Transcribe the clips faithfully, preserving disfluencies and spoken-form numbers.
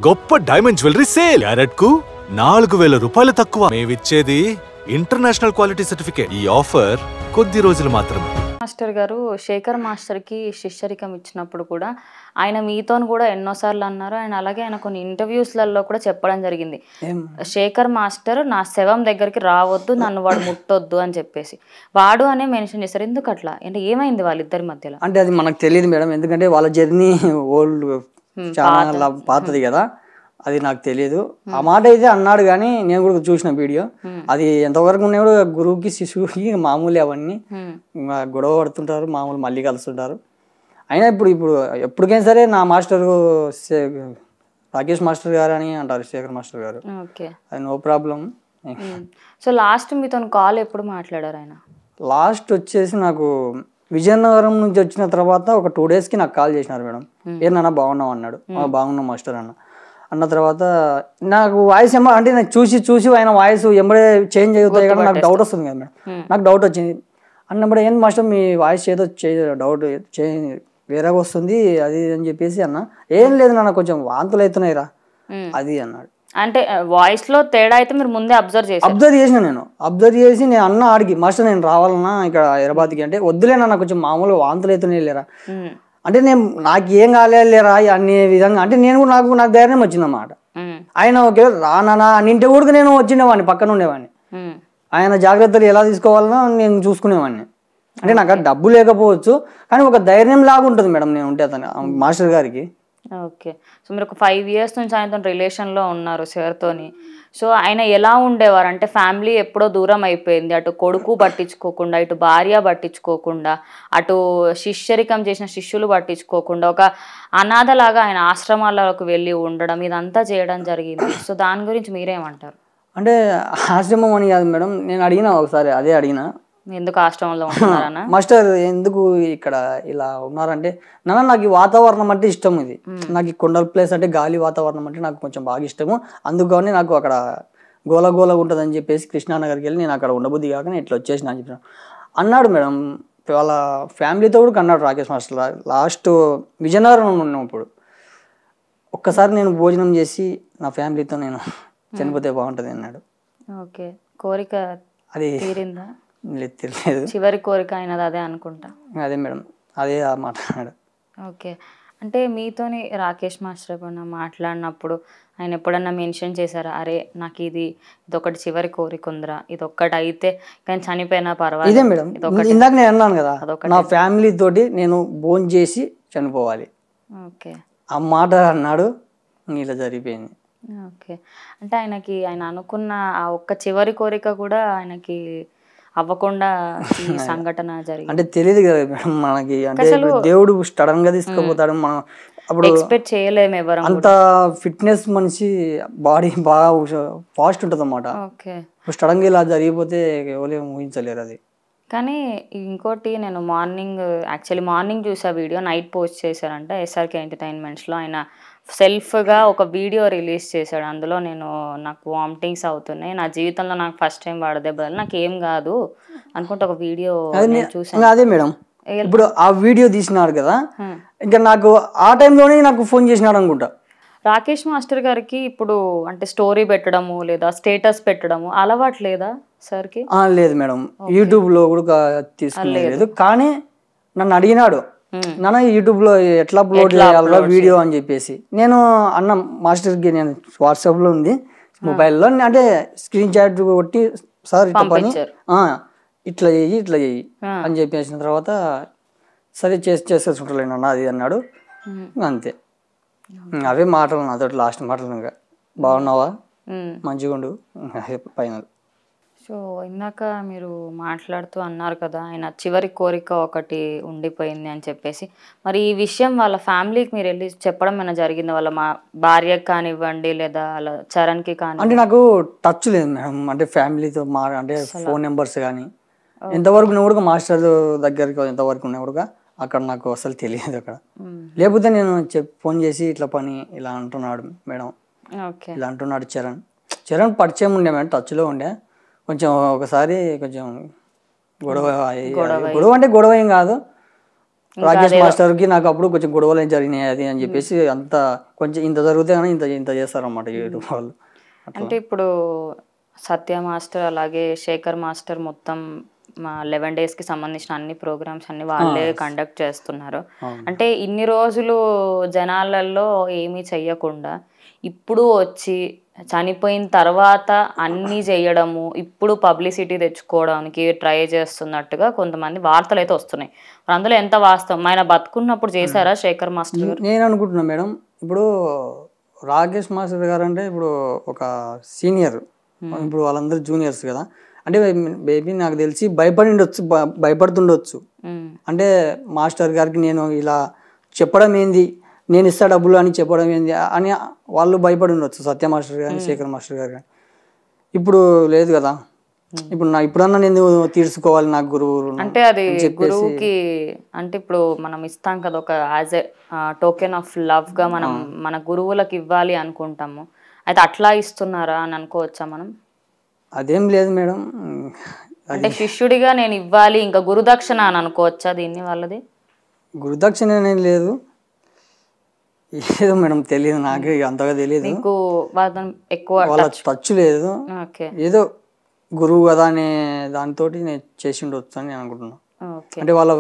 గొప్ప diamond jewellery sale carrot కు నాలుగు వేల రూపాయలు తక్కువ. మేమిచ్చేది ఇంటర్నేషనల్ క్వాలిటీ సర్టిఫికేట్. ఈ ఆఫర్ కొద్ది రోజులు మాత్రమే. మాస్టర్ గారు శేఖర్ మాస్టర్ కి శిష్యరికం ఇచ్చినప్పుడు కూడా ఆయన మీతోని కూడా ఎన్నోసార్లు అన్నారు. ఆయన అలాగే ఆయన కొన్ని ఇంటర్వ్యూస్లలో కూడా చెప్పడం జరిగింది, శేఖర్ మాస్టర్ నా శవం దగ్గరికి రావద్దు, నన్ను వాడు ముట్టొద్దు అని చెప్పేసి వాడు అనే మెన్షన్ చేశారు. ఎందుకు అట్లా? అంటే ఏమైంది వాళ్ళిద్దరి మధ్యలో? అంటే అది మనకు తెలియదు మేడం, ఎందుకంటే వాళ్ళ జర్నీ ఓల్డ్ చాలా పాతది కదా, అది నాకు తెలియదు. ఆ మాట అయితే అన్నాడు కానీ నేను కూడా చూసిన వీడియో. అది ఎంతవరకు ఉన్నాయి కూడా గురువుకి శిశువుకి మామూలు, అవన్నీ గొడవ పడుతుంటారు, మామూలు మళ్ళీ కలుస్తుంటారు. అయినా ఇప్పుడు ఇప్పుడు ఎప్పటికైనా సరే నా మాస్టర్ రాకేష్ మాస్టర్ గారు అని అంటారు, శేఖర్ మాస్టర్ గారు. అది నో ప్రాబ్లం. సో లాస్ట్ మీతో కాల్ ఎప్పుడు మాట్లాడారు ఆయన? లాస్ట్ వచ్చేసి నాకు విజయనగరం నుంచి వచ్చిన తర్వాత ఒక టూ డేస్కి నాకు కాల్ చేసినారు మేడం. ఏమన్నా బాగున్నావు అన్నాడు. బాగున్నాం మాస్టర్ అన్న అన్న తర్వాత నాకు వాయిస్ ఏమో అంటే నాకు చూసి చూసి ఆయన వాయిస్ ఎంబడే చేంజ్ అవుతాయి కదా, నాకు డౌట్ వస్తుంది కదా మేడం. నాకు డౌట్ వచ్చింది అన్నప్పుడు, ఏంటి మాస్టర్ మీ వాయిస్ ఏదో డౌట్ వేరేగా వస్తుంది అది అని చెప్పేసి అన్న. ఏం లేదు నాన్న, కొంచెం వాంతులు అవుతున్నాయి రా అది అన్నాడు. అంటే వాయిస్ లో తేడా అయితే మీరు ముందే అబ్జర్వ్ చేసి అబ్జర్వ్ చేసిన నేను అబ్జర్వ్ చేసి నేను అన్న ఆడికి, మాస్టర్ నేను రావాలన్నా ఇక్కడ హైదరాబాద్కి అంటే, వద్దులేనా కొంచెం మామూలు వాంతులు అవుతున్నాయి లేరా అంటే, నేను నాకు ఏం కాలేరా అనే విధంగా అంటే నేను కూడా నాకు నాకు ధైర్యం వచ్చిందన్నమాట. ఆయన ఓకే రానా నింటే కూడా నేను వచ్చిండేవాడిని, పక్కన ఉండేవాడిని. ఆయన జాగ్రత్తలు ఎలా తీసుకోవాలనో నేను చూసుకునేవాడిని. అంటే నాకు డబ్బు లేకపోవచ్చు కానీ ఒక ధైర్యం లాగా ఉంటుంది మేడం నేను ఉంటే అతను మాస్టర్ గారికి. ఓకే, సో మీరు ఒక ఫైవ్ ఇయర్స్ నుంచి ఆయనతో రిలేషన్లో ఉన్నారు సార్తోని. సో ఆయన ఎలా ఉండేవారు అంటే, ఫ్యామిలీ ఎప్పుడో దూరం అయిపోయింది, అటు కొడుకు పట్టించుకోకుండా, ఇటు భార్య పట్టించుకోకుండా, అటు శిష్యరికం చేసిన శిష్యులు పట్టించుకోకుండా, ఒక అనాథలాగా ఆయన ఆశ్రమాలకు వెళ్ళి ఉండడం, ఇదంతా చేయడం జరిగింది. సో దాని గురించి మీరేమంటారు? అంటే ఆశ్రమం అని కాదు మేడం, నేను అడిగిన ఒకసారి అదే అడిగిన, ఎందుకు ఆశ్రమంలో ఉంటున్నారన్నా మాస్టర్ ఎందుకు ఇక్కడ ఇలా ఉన్నారంటే, నాన్న నాకు ఈ వాతావరణం అంటే ఇష్టం, ఇది నాకు ఈ కొండల ప్లేస్ అంటే గాలి వాతావరణం అంటే నాకు కొంచెం బాగా ఇష్టము, అందుకని నాకు అక్కడ గోల గోల ఉంటుంది అని చెప్పేసి కృష్ణానగర్కి వెళ్ళి నేను అక్కడ ఉండబుద్ధి కాక నేను ఇట్లా వచ్చేసిన అని చెప్పిన అన్నాడు మేడం. వాళ్ళ ఫ్యామిలీతో కూడా అన్నాడు రాకేష్ మాస్టర్. లాస్ట్ విజయనగరం ఉన్నాం ఇప్పుడు, ఒక్కసారి నేను భోజనం చేసి నా ఫ్యామిలీతో నేను చనిపోతే బాగుంటుంది అన్నాడు. ఓకే, కోరిక అది తీరిందా? లేదు, తెలియదు. చివరి కోరిక అయినది అదే అనుకుంటా. అదే మేడం, అదే మాట్లాడాడు. ఓకే, అంటే మీతోని రాకేష్ మాస్టర్ ఎప్పుడన్నా మాట్లాడినప్పుడు ఆయన ఎప్పుడన్నా మెన్షన్ చేశారా, అరే నాకు ఇది ఇదొకటి చివరి కోరిక ఉందిరా, ఇది ఒక్కటి అయితే కానీ చనిపోయినా పర్వాలేదు? ఇదే మేడం, ఇందాక నేను అన్నాను కదా, నా ఫ్యామిలీ తోటి నేను భోజనం చేసి చనిపోవాలి. ఓకే, ఆ మాట అన్నాడు, ఇలా జరిగిపోయింది. ఓకే, అంటే ఆయనకి ఆయన అనుకున్న ఆ ఒక్క చివరి కోరిక కూడా ఆయనకి అవ్వకుండా ఈ సంఘటన జరిగింది. అంటే తెలియదు కదా మేడం మనకి, అంటే దేవుడు సడన్ గా తీసుకుపోతాడు, మనం అప్పుడు ఎక్స్పెక్ట్ చేయలేము ఎవరు. అంత ఫిట్నెస్ మనిషి, బాడీ బాగా ఫాస్ట్ ఉంటుంది అన్నమాట. ఓకే, సడన్ గా ఇలా జరిగిపోతే ఎవరు ఊహించలేరు అది. కానీ ఇంకోటి, నేను మార్నింగ్ యాక్చువల్లీ మార్నింగ్ చూసా వీడియో, నైట్ పోస్ట్ చేశారంట ఎస్ఆర్కే ఎంటర్టైన్మెంట్స్లో. ఆయన సెల్ఫ్గా ఒక వీడియో రిలీజ్ చేశాడు. అందులో నేను నాకు వామిటింగ్స్ అవుతున్నాయి, నా జీవితంలో నాకు ఫస్ట్ టైం వాడదే బదులు నాకు ఏం కాదు అనుకుంటే ఒక వీడియో చూసాను. అదే మేడం, ఇప్పుడు ఆ వీడియో తీసినాడు కదా, ఇంకా నాకు ఆ టైంలోనే నాకు ఫోన్ చేసినాడు అనుకుంటా. రాకేష్ మాస్టర్ గారికి ఇప్పుడు అంటే స్టోరీ పెట్టడము లేదా స్టేటస్ పెట్టడము అలవాటు లేదా సార్కి? లేదు మేడం, యూట్యూబ్ లో కూడా తీసుకులేదు, కానీ నన్ను అడిగినాడు, నాన్న యూట్యూబ్ లో ఎట్లా అప్లోడ్ చేయాలి వీడియో అని చెప్పేసి. నేను అన్న మాస్టర్కి నేను వాట్సాప్ లో ఉంది మొబైల్లో, అంటే స్క్రీన్ షాట్ కొట్టి సార్ ఇట్లా పని ఇట్లా చెయ్యి ఇట్లా చెయ్యి అని చెప్పేసిన తర్వాత, సరే చేసి చేసేసుకుంటలేను అన్న అది అన్నాడు. అంతే, అవే మాటలు నాతో లాస్ట్ మాటలు. ఇంకా బాగున్నావా, మంచిగా ఉండు, ఫైనల్. సో ఇందాక మీరు మాట్లాడుతూ అన్నారు కదా, ఆయన చివరి కోరిక ఒకటి ఉండిపోయింది అని చెప్పేసి. మరి ఈ విషయం వాళ్ళ ఫ్యామిలీకి మీరు వెళ్ళి చెప్పడం ఏమైనా జరిగింది? వాళ్ళ మా భార్యకి కానివ్వండి లేదా వాళ్ళ చరణ్కి కానీ? అంటే నాకు టచ్ లేదు మేడం, అంటే ఫ్యామిలీతో మా అంటే ఫోన్ నెంబర్స్ కానీ ఎంతవరకు ఉన్నవాడుగా మాస్టర్ దగ్గరికి ఎంతవరకు ఉన్నవాడుగా అక్కడ నాకు అసలు తెలియదు అక్కడ. లేకపోతే నేను చెప్ ఫోన్ చేసి ఇట్లా పని ఇలా అంటున్నాడు మేడం, ఇలా అంటున్నాడు చరణ్. చరణ్ పరిచయం ఉండే మేడం, టచ్లో ఉండే. కొంచెం ఒకసారి కొంచెం గొడవ గొడవ అంటే గొడవ ఏం కాదు, రాకేష్ మాస్టర్కి నాకు అప్పుడు కొంచెం గొడవలు జరిగినాయి అది అని చెప్పేసి అంత కొంచెం ఇంత జరిగితే కానీ ఇంత ఇంత చేస్తారన్నమాట యూట్యూబ్ వాళ్ళు. అంటే ఇప్పుడు సత్య మాస్టర్ అలాగే శేఖర్ మాస్టర్ మొత్తం మా లెవెన్ డేస్కి సంబంధించిన అన్ని ప్రోగ్రామ్స్ అన్ని వాళ్ళే కండక్ట్ చేస్తున్నారు. అంటే ఇన్ని రోజులు జనాలలో ఏమీ చెయ్యకుండా ఇప్పుడు వచ్చి చనిపోయిన తర్వాత అన్నీ చేయడము, ఇప్పుడు పబ్లిసిటీ తెచ్చుకోవడానికి ట్రై చేస్తున్నట్టుగా కొంతమంది వార్తలు అయితే వస్తున్నాయి. అందులో ఎంత వాస్తవం? ఆయన బతుకున్నప్పుడు చేశారా శేఖర్ మాస్టర్ గారు? నేను అనుకుంటున్నా మేడం, ఇప్పుడు రాకేష్ మాస్టర్ గారు అంటే ఇప్పుడు ఒక సీనియర్, ఇప్పుడు వాళ్ళందరూ జూనియర్స్ కదా. అంటే బేబీ నాకు తెలిసి భయపడిండొచ్చు, భయపడుతుండొచ్చు. అంటే మాస్టర్ గారికి నేను ఇలా చెప్పడం ఏంది, నేను ఇస్తా డబ్బులు అని చెప్పడం ఏంది అని వాళ్ళు భయపడి ఉండొచ్చు, సత్య మాస్టర్ కానీ శేఖర్ మాస్టర్ గారు కానీ. ఇప్పుడు లేదు కదా, ఇప్పుడు నా ఇప్పుడన్నా నేను తీర్చుకోవాలి నాకు గురువు అంటే అది గురువుకి. అంటే ఇప్పుడు మనం ఇస్తాం కదా ఒక as a token of love గా మనం మన గురువులకు ఇవ్వాలి అనుకుంటాము. అయితే అట్లా ఇస్తున్నారా అని అనుకోవచ్చా మనం? అదేం లేదు మేడం, అంటే శిష్యుడిగా నేను ఇవ్వాలి ఇంకా గురుదక్షిణ అని అనుకోవచ్చా దీన్ని వాళ్ళది? గురుదక్షిణ ఏం లేదు, ఏదో మేడం తెలియదు నాకు, అంతగా తెలియదు. మీకు ఎక్కువ వాళ్ళ టచ్ లేదు, ఏదో గురువు కదా అనే దానితో నేను చేసి ఉండొచ్చు అని నేను అనుకుంటున్నాను. అంటే వాళ్ళ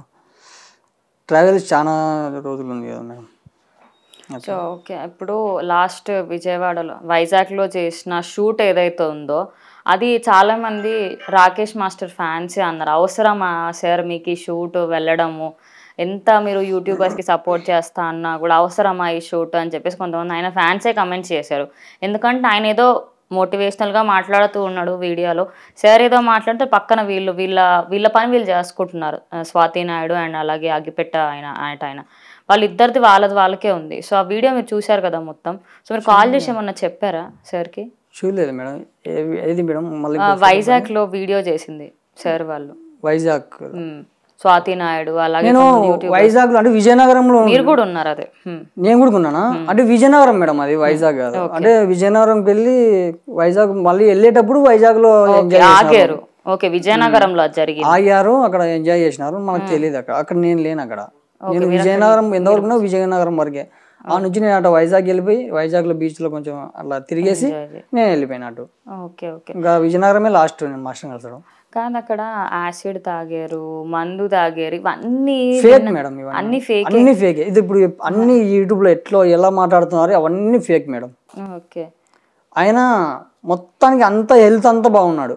ట్రావెల్స్ చాలా రోజులు ఉంది కదా మేడం. సో ఓకే, ఇప్పుడు లాస్ట్ విజయవాడలో వైజాగ్లో చేసిన షూట్ ఏదైతే ఉందో అది చాలామంది రాకేష్ మాస్టర్ ఫ్యాన్సే అన్నారు. అవసరమా సార్ మీకు ఈ షూట్ వెళ్ళడము, ఎంత మీరు యూట్యూబర్స్కి సపోర్ట్ చేస్తా అన్నా కూడా అవసరమా ఈ షూట్ అని చెప్పేసి కొంతమంది ఆయన ఫ్యాన్సే కమెంట్స్ చేశారు. ఎందుకంటే ఆయన ఏదో మోటివేషనల్గా మాట్లాడుతూ ఉన్నాడు వీడియోలో, సార్ ఏదో మాట్లాడితే పక్కన వీళ్ళు వీళ్ళ వీళ్ళ పని వీళ్ళు చేసుకుంటున్నారు. స్వాతి నాయుడు అండ్ అలాగే అగ్గిపెట్ట ఆయన ఆయన ఆయన వాళ్ళిద్దరిది వాళ్ళది వాళ్ళకే ఉంది. సో ఆ వీడియో మీరు చూశారు కదా మొత్తం. సో మీరు కాల్ చేసి ఏమన్నా చెప్పారా సార్కి? చూడలేదు మేడం. ఏది మేడం? మళ్ళీ వైజాగ్లో వీడియో చేసింది సార్ వాళ్ళు, వైజాగ్ స్వాతి నాయుడు అలాగే వైజాగ్ లో, అంటే విజయనగరంలో మీరు కూడా ఉన్నారు. అదే నేను కూడా ఉన్నానా? అంటే విజయనగరం మేడం, అది వైజాగ్ కాదు. అంటే విజయనగరంకి వెళ్ళి వైజాగ్ మళ్ళీ వెళ్ళేటప్పుడు వైజాగ్ లో ఆగారు. ఓకే, విజయనగరంలో జరిగింది, ఆగారు, అక్కడ ఎంజాయ్ చేసినారు. మనకు తెలియదు అక్కడ, అక్కడ నేను లేను అక్కడ. నేను విజయనగరం ఎంతవరకు విజయనగరం వరకే. ఆ నుంచి నేను అటు వైజాగ్ వెళ్ళిపోయి వైజాగ్ లో బీచ్ లో కొంచెం అలా తిరిగేసి నేను వెళ్ళిపోయినా అటు. ఇంకా విజయనగరమే లాస్ట్ నేను మాస్టర్ కలిసడం. కానీ అక్కడ యాసిడ్ తాగారు, మందు తాగారు, ఇవన్నీ ఫేక్ మేడం, అన్ని ఫేక్, అన్ని ఫేక్. ఇది ఇప్పుడు అన్ని యూట్యూబ్ లో ఎట్లా ఎలా మాట్లాడుతున్నారు అవన్నీ ఫేక్ మేడం. ఓకే, ఆయన మొత్తానికి అంత హెల్త్ అంతా బాగున్నాడు.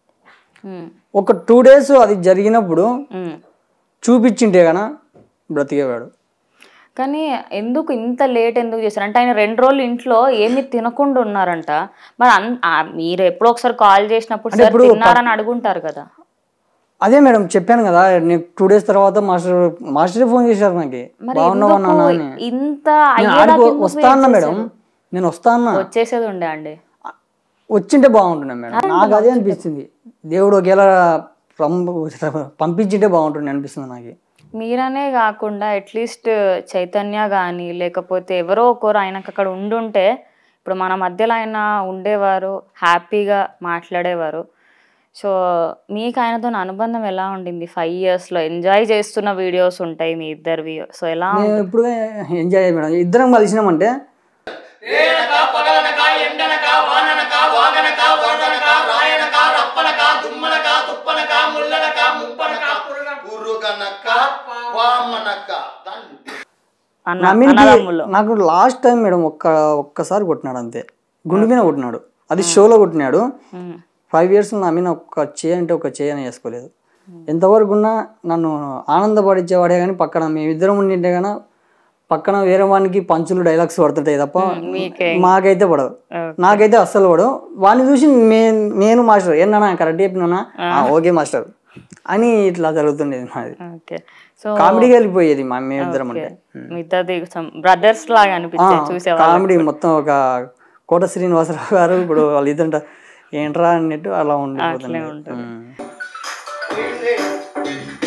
ఒక టూ డేస్ అది జరిగినప్పుడు చూపించింటే గన బ్రతికేవాడు. కానీ ఎందుకు ఇంత లేట్ ఎందుకు చేశారు అంటే ఆయన రెండు రోజులు ఇంట్లో ఏమి తినకుండా ఉన్నారంట. మరి మీరు ఎప్పుడో ఒకసారి కాల్ చేసినప్పుడు తిన్నారని అడుగుంటారు కదా. అదే మేడం చెప్పాను కదా, నేను టూ డేస్ తర్వాత మాస్టర్ మాస్టర్ ఫోన్ చేశారు నాకు, బాగున్నావా నాన్న అని. ఇంత వస్తా అన్నా మేడం, నేను వస్తా అన్నా, వచ్చేసేది ఉండే అండి. వచ్చింటే బాగుంటున్నా మేడం, నాకు అదే అనిపిస్తుంది. దేవుడు ఒకేలా పంపించింటే బాగుంటుండే అనిపిస్తుంది నాకు. మీరనే కాకుండా అట్లీస్ట్ చైతన్య కానీ లేకపోతే ఎవరో ఒకరు ఆయనకు అక్కడ ఉండుంటే ఇప్పుడు మన మధ్యలో ఆయన ఉండేవారు, హ్యాపీగా మాట్లాడేవారు. సో మీకు ఆయనతో అనుబంధం ఎలా ఉండింది? ఫైవ్ ఇయర్స్లో ఎంజాయ్ చేస్తున్న వీడియోస్ ఉంటాయి మీ ఇద్దరివి. సో ఎలా ఇప్పుడు ఎంజాయ్ మేడం, ఇద్దరం కలిసినామంటే నాకు లాస్ట్ టైం మేడం ఒక్క ఒక్కసారి కొట్టినాడు అంతే, గుండు మీద కొట్టినాడు. అది షోలో కొట్టినాడు. ఫైవ్ ఇయర్స్ నా మీద ఒక్క చేయి అంటే ఒక చేయి అని వేసుకోలేదు. ఎంతవరకు ఉన్నా నన్ను ఆనందపడిచ్చేవాడే కానీ పక్కన మేమిద్దరం ఉండింటే కానీ పక్కన వేరే వానికి పంచులు డైలాగ్స్ పడుతుంటాయి తప్ప మాకైతే పడవు. నాకైతే అస్సలు పడవు. వాడిని చూసి నేను మాస్టర్ ఏనా కరెక్ట్ చెప్పినా ఓకే మాస్టర్ అని ఇట్లా జరుగుతుండేది మాది. కామెడీకి వెళ్ళిపోయేది మా మేమిద్దరం అంటే, బ్రదర్స్ లాగా అనిపించేది. కామెడీ మొత్తం ఒక కోట శ్రీనివాసరావు గారు ఇప్పుడు వాళ్ళు ఇదంట ఏంట్రా అన్నట్టు అలా ఉండిపోతుంది.